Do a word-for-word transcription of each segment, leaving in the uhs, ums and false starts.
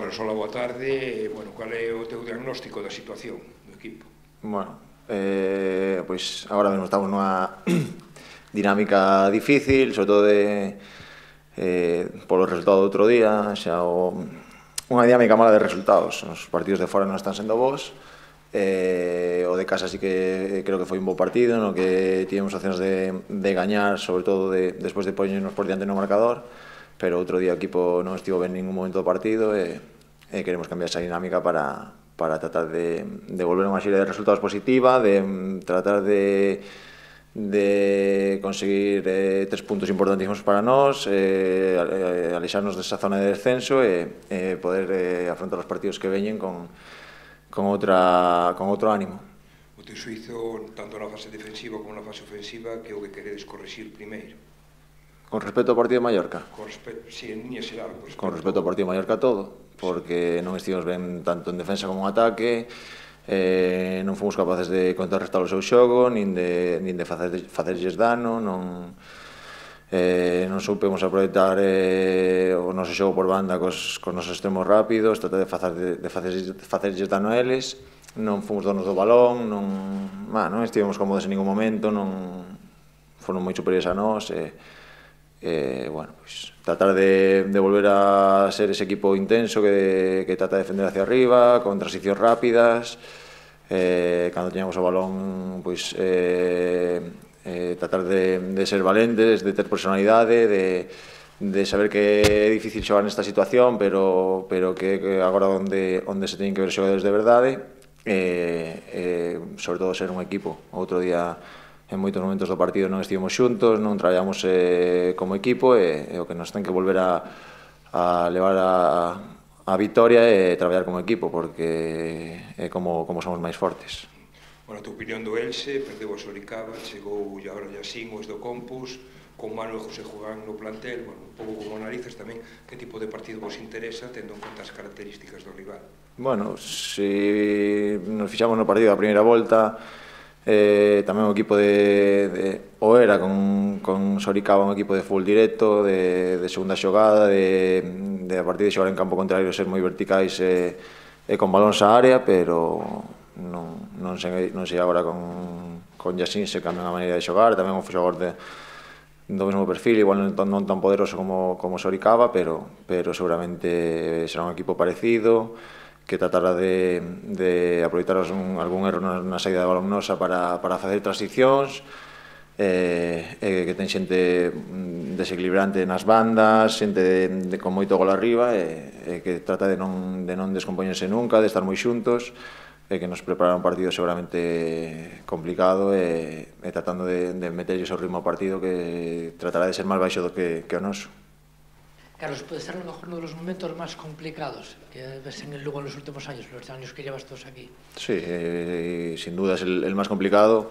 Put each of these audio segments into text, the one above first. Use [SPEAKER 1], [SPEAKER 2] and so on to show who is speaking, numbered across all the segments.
[SPEAKER 1] Carlos, hola, boa tarde. Bueno, cual é o teu diagnóstico da situación do equipo?
[SPEAKER 2] Bueno, eh, pois agora mesmo estamos nunha dinámica difícil, sobre todo de, eh, polo resultado do outro día, xa o, unha dinámica mala de resultados. Os partidos de fora non están sendo bons, eh, o de casa sí que creo que foi un bo partido, no que tivemos opcións de, de gañar, sobre todo de, despois de poñernos por diante no marcador, pero outro día o equipo non estivo ben ningún momento do partido e, e queremos cambiar esa dinámica para, para tratar de, de volver a unha serie de resultados positiva, de tratar de, de conseguir eh, tres puntos importantísimos para nós, eh, alexarnos desa zona de descenso e eh, poder eh, afrontar os partidos que veñen con, con, outra, con outro ánimo.
[SPEAKER 1] O teu suizo, tanto na fase defensiva como na fase ofensiva, que é o que queredes corrixir primeiro?
[SPEAKER 2] Con respecto ao partido de Mallorca?
[SPEAKER 1] Con respecto, sí, en línea xeral. Con respecto,
[SPEAKER 2] con respecto ao partido de Mallorca todo, porque non estivemos ben tanto en defensa como en ataque, eh, non fomos capaces de contrarrestar o seu xogo, nin de, nin de facer, facerlles dano, non, eh, non soupemos aproveitar eh, o noso xogo por banda cos, cos nosos extremos rápidos, tratar de, facer, de, de facerlles, facerlles dano a eles, non fomos donos do balón, non, bah, non estivemos cómodos en ningún momento, non foron moi superiores a nós, e, eh, bueno, pues, tratar de, de volver a ser ese equipo intenso que, que trata de defender hacia arriba, con transicións rápidas, eh, cando teñamos o balón, pues, eh, eh, tratar de, de ser valentes, de ter personalidade, de, de saber que é difícil xogar nesta situación, pero, pero que, que agora onde, onde se teñen que ver xogadores de verdade, eh, eh, sobre todo ser un equipo. Outro día, en moitos momentos do partido non estivemos xuntos, non traballamos eh, como equipo e, e o que nos ten que volver a, a levar a, a vitoria e traballar como equipo, porque é como, como somos máis fortes.
[SPEAKER 1] Bueno, a tua opinión do Elxe, perdeu a Soricaba, chegou agora Yacín, os do Compus, con Manu e José Juan no plantel, bueno, un pouco como analizas tamén que tipo de partido vos interesa, tendo en conta as características do rival.
[SPEAKER 2] Bueno, se nos fixamos no partido da primeira volta, Eh, tamén un equipo de, de o era con, con Soricaba, un equipo de fútbol directo, de, de segunda xogada, de, de a partir de xogar en campo contrario ser moi verticais e, e con balóns á área, pero non, non, sei, non sei agora con, con Yacín se cambian a maneira de xogar, tamén un xogador de, do mesmo perfil, igual non, non tan poderoso como, como Soricaba, pero, pero seguramente será un equipo parecido, que tratará de, de aproveitar un, algún erro na, na saída de balón nosa para, para facer transicións, eh, eh, que ten xente desequilibrante nas bandas, xente de, de, con moito gol arriba, e eh, que trata de non, de non descompoñerse nunca, de estar moi xuntos, e que nos prepara un partido seguramente complicado e, e tratando de, de meterlle o ritmo ao partido que tratará de ser máis baixo do que, que o noso.
[SPEAKER 3] Carlos, puede ser a lo mejor uno de los momentos más complicados que ves en el Lugo en los últimos años, los años que llevas todos aquí.
[SPEAKER 2] Sí, eh, sin duda es el, el más complicado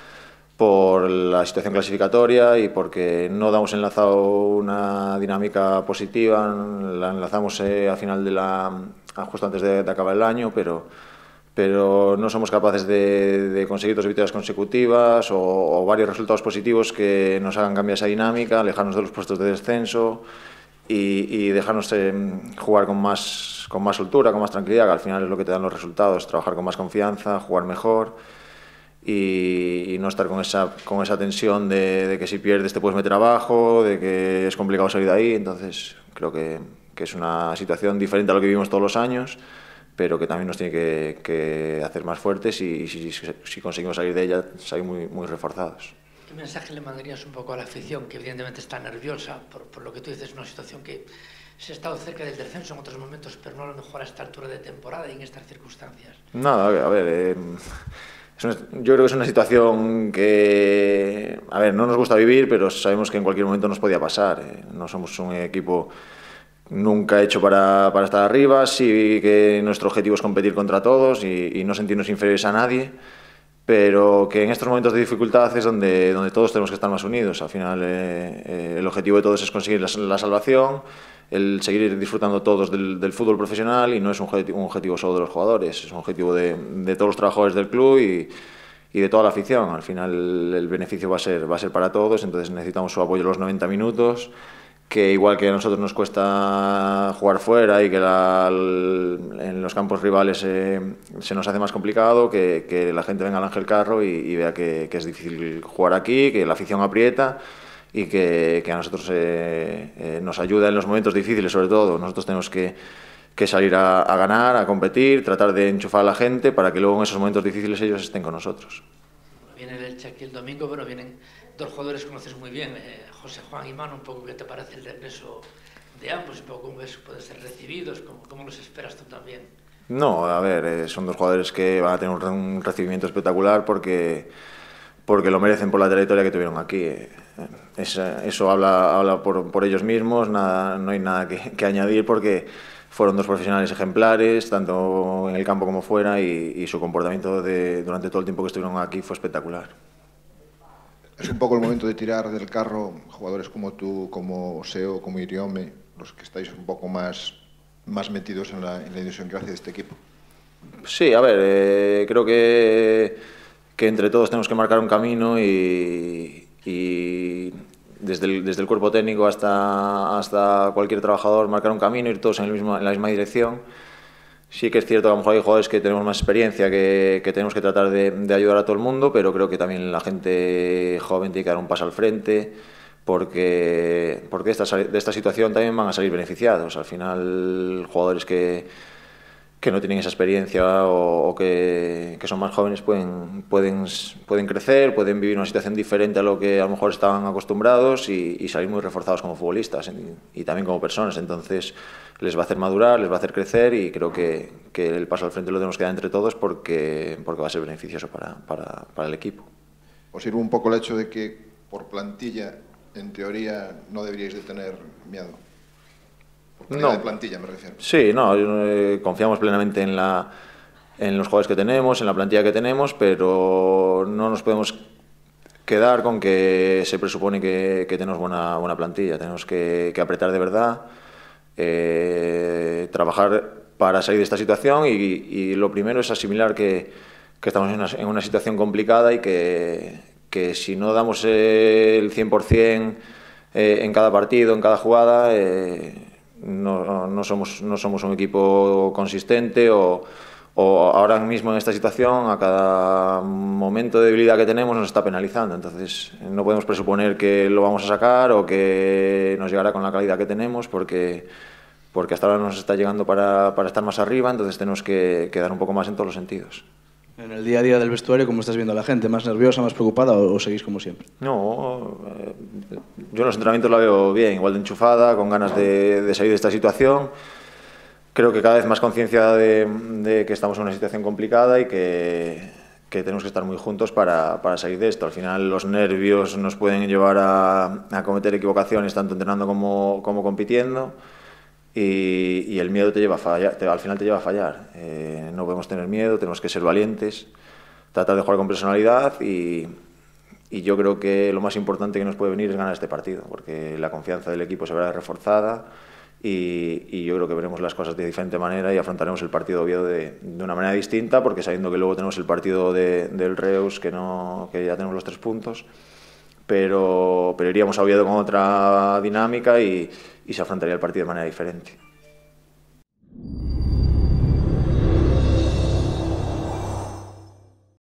[SPEAKER 2] por la situación clasificatoria y porque no damos enlazado una dinámica positiva, la enlazamos eh, a final de la, justo antes de, de acabar el año, pero, pero no somos capaces de, de conseguir dos victorias consecutivas o, o varios resultados positivos que nos hagan cambiar esa dinámica, alejarnos de los puestos de descenso, Y, y dejarnos eh, jugar con más, con más soltura, con más tranquilidad, que al final es lo que te dan los resultados, trabajar con más confianza, jugar mejor y, y no estar con esa, con esa tensión de, de que si pierdes te puedes meter abajo, de que es complicado salir de ahí. Entonces creo que, que es una situación diferente a lo que vivimos todos los años, pero que también nos tiene que, que hacer más fuertes y, y si, si, si conseguimos salir de ella, salir muy, muy reforzados.
[SPEAKER 3] ¿Qué mensaje le mandarías un poco a la afición, que evidentemente está nerviosa por, por lo que tú dices, una situación que se ha estado cerca del descenso en otros momentos, pero no a lo mejor a esta altura de temporada y en estas circunstancias?
[SPEAKER 2] Nada, a ver, a ver eh, es una, yo creo que es una situación que, a ver, no nos gusta vivir, pero sabemos que en cualquier momento nos podía pasar. Eh, no somos un equipo nunca hecho para, para estar arriba, sí que nuestro objetivo es competir contra todos y, y no sentirnos inferiores a nadie, pero que en estos momentos de dificultad es donde, donde todos tenemos que estar más unidos. Al final eh, eh, el objetivo de todos es conseguir la, la salvación, el seguir disfrutando todos del, del fútbol profesional, y no es un objetivo, un objetivo solo de los jugadores, es un objetivo de, de todos los trabajadores del club y, y de toda la afición. Al final el, el beneficio va a ser, va a ser para todos, entonces necesitamos su apoyo los noventa minutos que igual que a nosotros nos cuesta jugar fuera y que la, en los campos rivales eh, se nos hace más complicado, que, que la gente venga al Ángel Carro y, y vea que, que es difícil jugar aquí, que la afición aprieta y que, que a nosotros eh, eh, nos ayuda en los momentos difíciles, sobre todo. Nosotros tenemos que, que salir a, a ganar, a competir, tratar de enchufar a la gente para que luego en esos momentos difíciles ellos estén con nosotros.
[SPEAKER 3] Viene el Elche aquí el domingo, pero vienen dos jugadores que conoces muy bien, eh, José Juan y Manu. Un poco, ¿qué te parece el regreso de ambos? Un poco, ¿cómo ves, pueden ser recibidos? ¿Cómo, cómo los esperas tú también?
[SPEAKER 2] No, a ver, eh, son dos jugadores que van a tener un, un recibimiento espectacular porque, porque lo merecen por la trayectoria que tuvieron aquí. Eh, es, eso habla, habla por, por ellos mismos, nada, no hay nada que, que añadir porque fueron dos profesionales ejemplares, tanto en el campo como fuera, y, y su comportamiento de, durante todo el tiempo que estuvieron aquí fue espectacular.
[SPEAKER 4] Es un poco el momento de tirar del carro jugadores como tú, como Seo, como Iriome, los que estáis un poco más, más metidos en la, en la idiosincrasia de este equipo.
[SPEAKER 2] Sí, a ver, eh, creo que, que entre todos tenemos que marcar un camino y, y desde, el, desde el cuerpo técnico hasta, hasta cualquier trabajador marcar un camino, ir todos en, el mismo, en la misma dirección. Sí que es cierto que a lo mejor hay jugadores que tenemos más experiencia, que, que tenemos que tratar de, de ayudar a todo el mundo, pero creo que también la gente joven tiene que dar un paso al frente, porque, porque esta, de esta situación también van a salir beneficiados. Al final, jugadores que, que no tienen esa experiencia o, o que, que son más jóvenes pueden, pueden, pueden crecer, pueden vivir una situación diferente a lo que a lo mejor estaban acostumbrados y, y salir muy reforzados como futbolistas y, y también como personas. Entonces, les va a hacer madurar, les va a hacer crecer y creo que, que el paso al frente lo tenemos que dar entre todos porque, porque va a ser beneficioso para, para, para el equipo.
[SPEAKER 4] ¿Os sirve un poco el hecho de que por plantilla, en teoría, no deberíais de tener miedo? Por calidad
[SPEAKER 2] no.
[SPEAKER 4] de plantilla, me refiero.
[SPEAKER 2] Sí, no, eh, confiamos plenamente en, la, en los jugadores que tenemos, en la plantilla que tenemos, pero no nos podemos quedar con que se presupone que, que tenemos buena, buena plantilla. Tenemos que, que apretar de verdad. Eh, trabajar para salir de esta situación y, y lo primero es asimilar que, que estamos en una, en una situación complicada y que, que si no damos el cien por cien eh, en cada partido, en cada jugada, eh, no, no, somos, no somos un equipo consistente o, o ahora mismo en esta situación a cada momento de debilidad que tenemos nos está penalizando. Entonces no podemos presuponer que lo vamos a sacar o que nos llegará con la calidad que tenemos porque, porque hasta ahora nos está llegando para, para estar más arriba, entonces tenemos que, que dar un poco más en todos los sentidos.
[SPEAKER 5] En el día a día del vestuario, ¿cómo estás viendo a la gente? ¿Más nerviosa, más preocupada o, o seguís como siempre?
[SPEAKER 2] No, eh, yo en los entrenamientos la veo bien, igual de enchufada, con ganas de, de salir de esta situación. Creo que cada vez más conciencia de, de que estamos en una situación complicada y que, que tenemos que estar muy juntos para, para salir de esto. Al final los nervios nos pueden llevar a, a cometer equivocaciones tanto entrenando como, como compitiendo y, y el miedo te lleva a fallar, te, al final te lleva a fallar. Eh, no podemos tener miedo, tenemos que ser valientes, tratar de jugar con personalidad y, y yo creo que lo más importante que nos puede venir es ganar este partido porque la confianza del equipo se verá reforzada. Y, y yo creo que veremos las cosas de diferente manera y afrontaremos el partido Oviedo de, de una manera distinta porque sabiendo que luego tenemos el partido de, del Reus que, no, que ya tenemos los tres puntos pero, pero iríamos a Oviedo con otra dinámica y, y se afrontaría el partido de manera diferente.